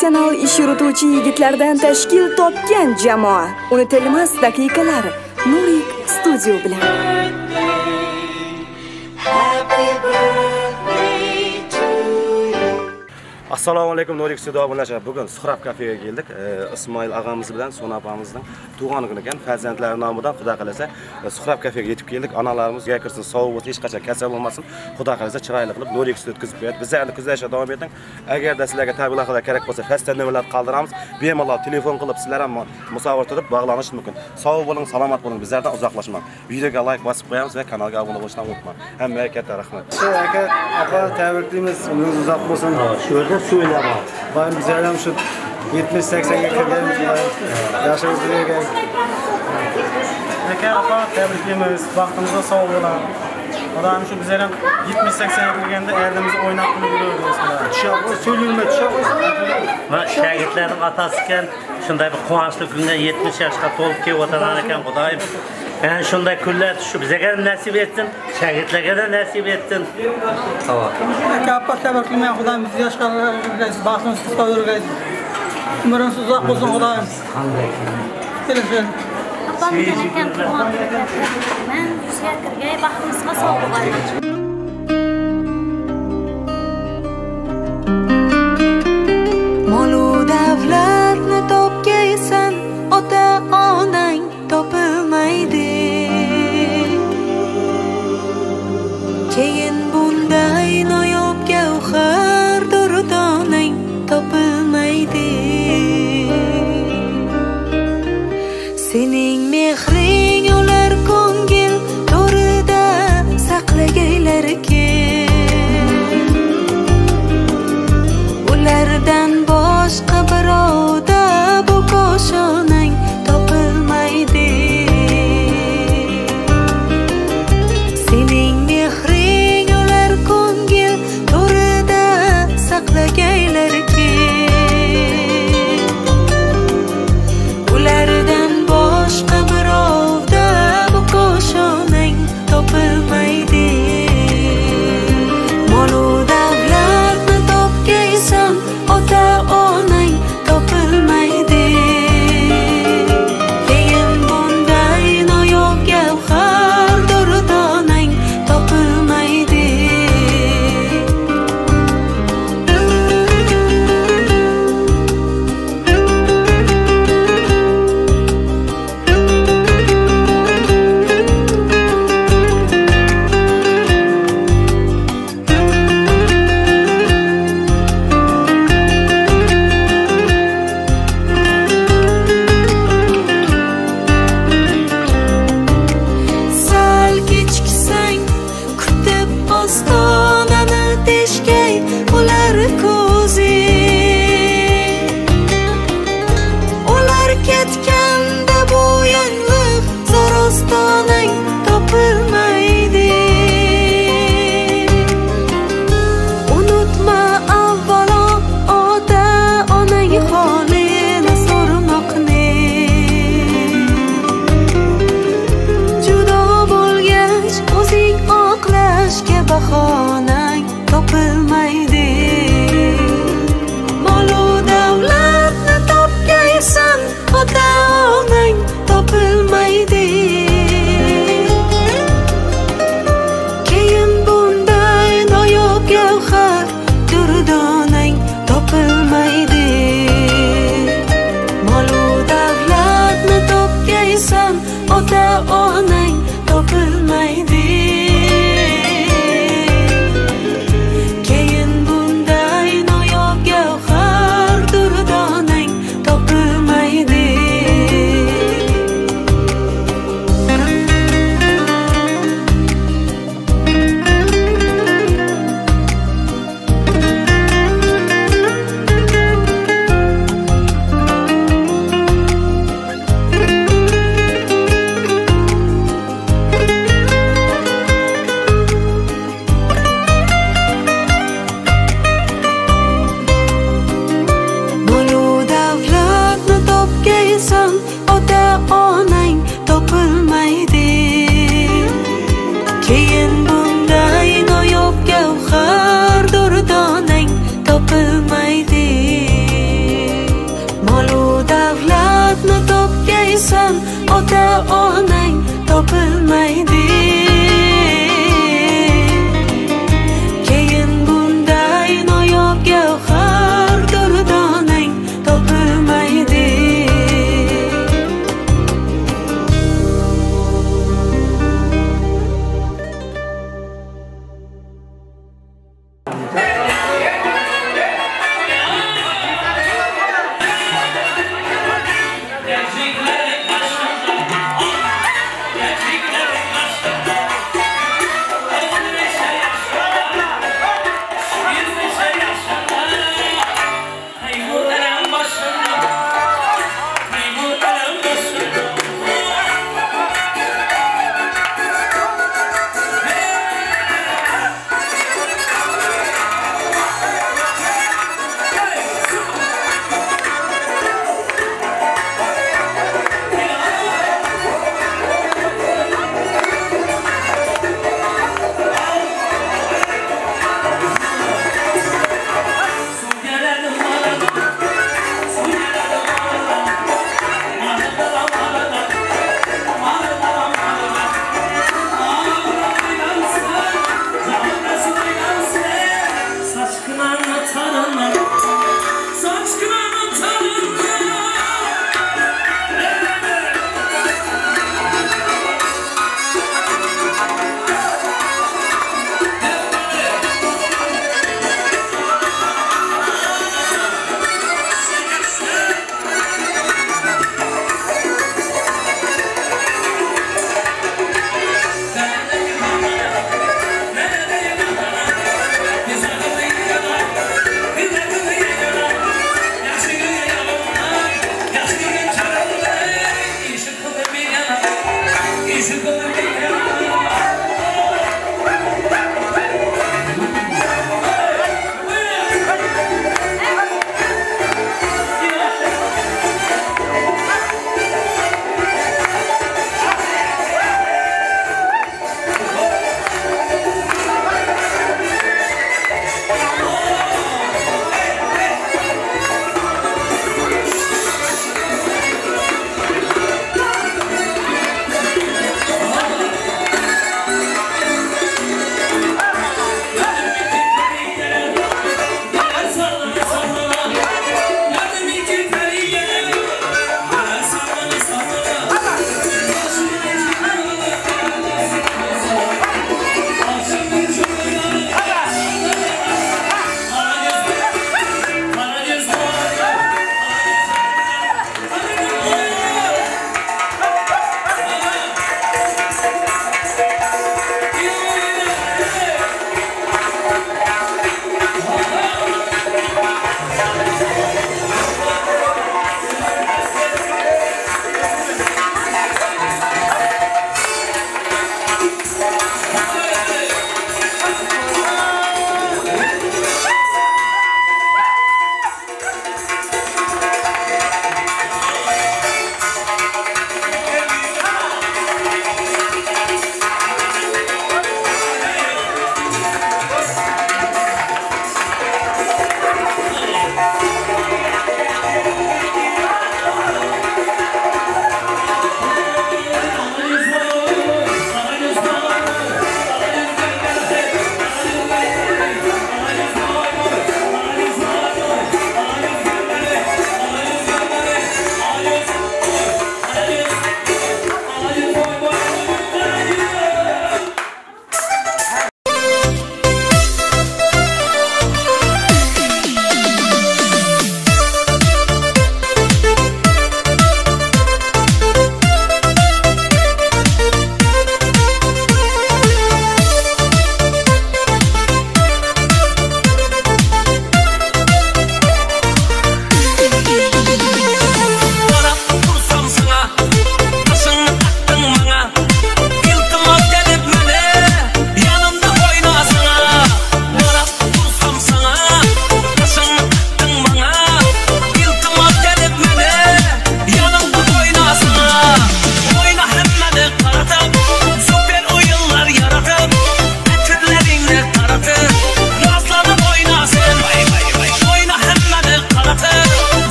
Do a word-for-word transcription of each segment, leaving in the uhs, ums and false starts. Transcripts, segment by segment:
professional ish yurituvchi yigitlardan tashkil topgan jamoa. Unutilmas daqiqalar Nurik Studio bilan. Assalomu alaykum, Nurik Studio obunachilar. Bugun Suhrab kafega keldik. Ismoil og'amiz bilan Sona opamizning tug'ilgan kuni ekan. Farzandlari nomidan Xudo qalasa Suhrab kafega yetib keldik. Onalarimiz ga kirsin, sovuq bo'lsa, hech qachon kasal bo'lmasin. Xudo qalasa chiroyli qilib Nurik Studio o'tkazib qo'yadi. Bizlarni kuzatishda davom eting. Agarda sizlarga tabiiylar kerak bo'lsa, xasta nomerlarni qoldiramiz. Bemalol telefon qilib sizlar ham musavvir turib bog'lanish mumkin. Sog' bo'ling, salomat bo'ling. Bizlardan uzoqlashmang. Videoga like bosib qo'yamiz va kanalga obuna bo'lishni unutmang. Hammaga katta rahmat. Aka, apa tabriklaymiz. Umringiz uzoq bo'lsin. Shu yerda söyleme. Ben güzelim şu yetmiş seksen'e kirgenimiz var. Yaşımız bireyken. Aka, apa tabriklaymiz. Vaqtimizda sog' bo'ling. Odam şu güzelim yetmiş seksen'e kirganda erdimizni o'ynab kulib yuramiz. Tushaqo söyleyilme, tushaqo. Va shagirtlarning otasi ekan, shunday bir quvonchli kunga yetmiş yoshga to'lib kelib o'tanan ekan, Xudoyim. Yani shunday kunlar shu bizga nasib etsin, shagirtlarga da nasib etsin. Tamam. Aka, apa tabriklayman. Xudoyim siz yoshga baxtini qisqa yurgaysiz. Umringiz uzoq bo'lsin, Xudoyim. Kelin. Apam ekan tug'ilgan men yuzga kirgay baxtimizga sog' bo'ling. Molu davlatni topgaysan, ota onang topilmaydi. Keyin bunday noyob gavhar durdonang topilmaydi. Sening mehring ular ko'ngil to'rida saqlagay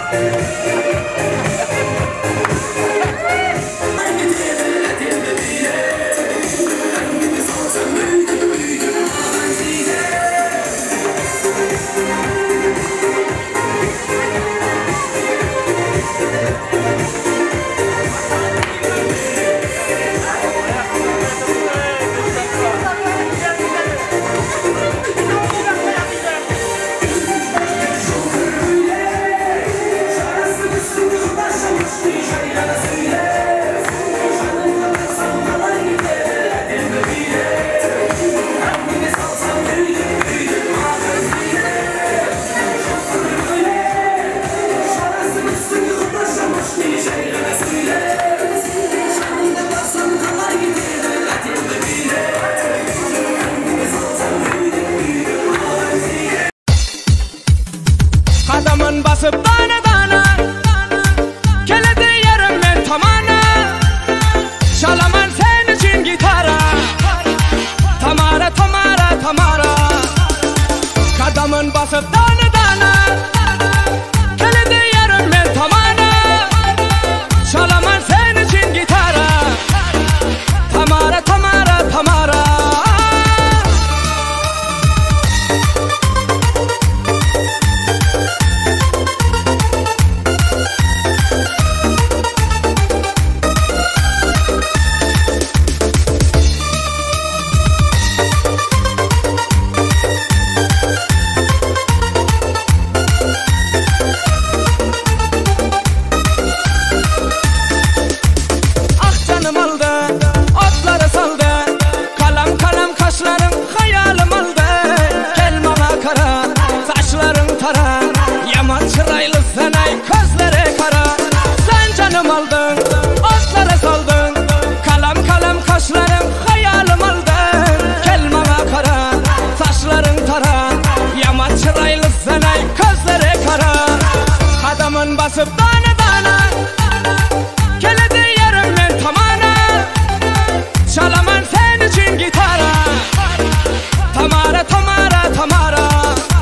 Adamın basıp tane tane keledi yerim ben tamana Şalaman sen için gitara Tamara tamara tamara Adamın basıp tane tane keledi yerim ben tamana Şalaman sen için gitara Tamara tamara tamara Basıp tane tane keledi yerim ben tamana Şalaman sen için gitara Tamara tamara tamara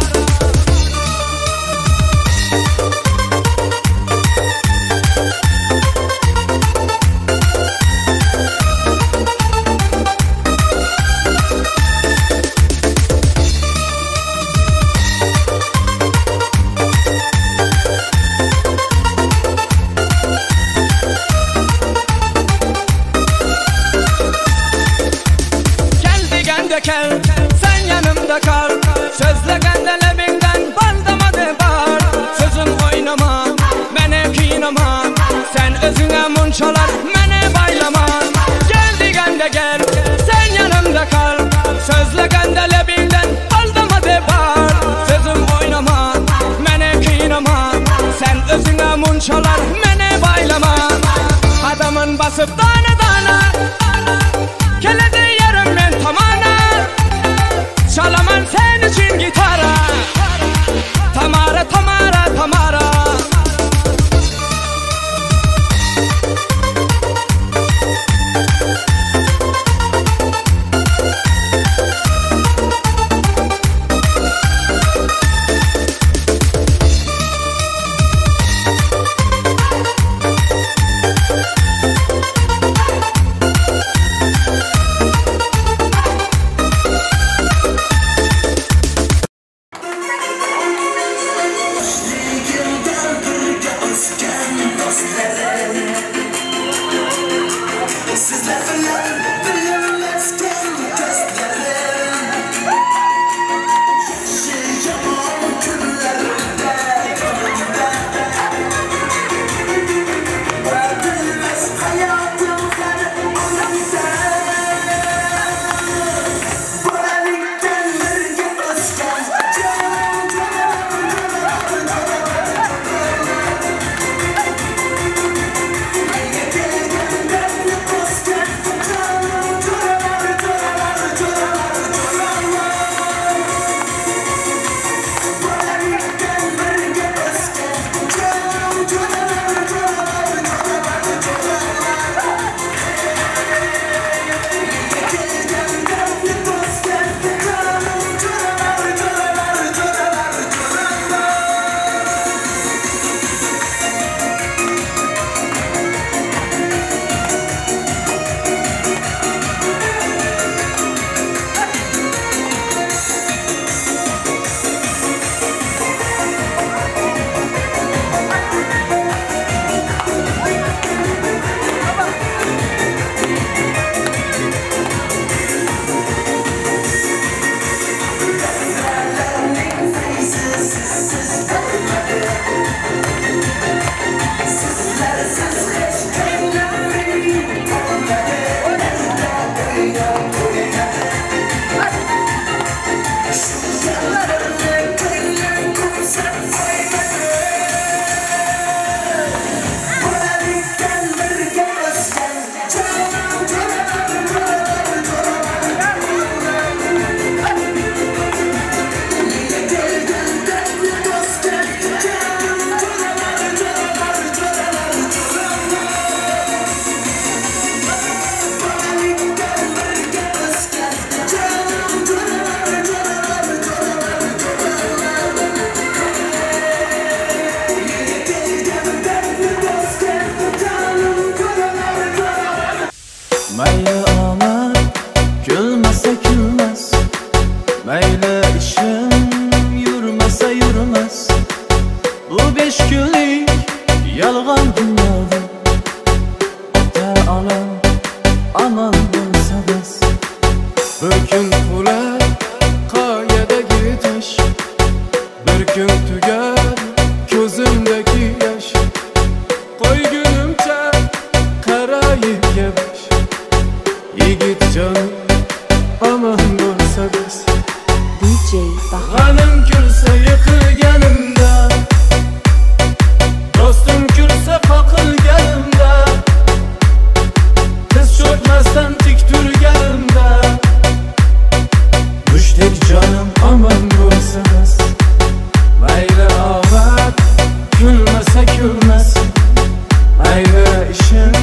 Gel, sen yanımda kal Sözlegende lebinden bandama de bar Sözüm oynama, mene kıynama Sen özüne munçalar, mene baylama Gel digende gel, sen yanımda kal Sözlegende lebinden bandama de bar Sözüm oynama, mene kıynama Sen özüne munçalar, mene baylama Adamın basıp tane tane keledi yerim ben tamana Şalaman sen için gitara Tamara tamara tamara Bu beş günlük yalgan dünyada ota ana aman bo'lsa biz. Bir kun to'lar qoyadagi tosh, bir kun tugar ko'zimdagi yosh. Qo'ygunimcha qarayib yavash, yigit jonim aman bo'lsa biz. D J Bahor. G'anim kulsa yiqilganimda, dostum kulsa qoqilganimda, tiz cho'kmasdan tik turganimda, mushtdek jonim aman bo'lsa biz. Mayli og'at kulmasa kulmasin, mayli ishim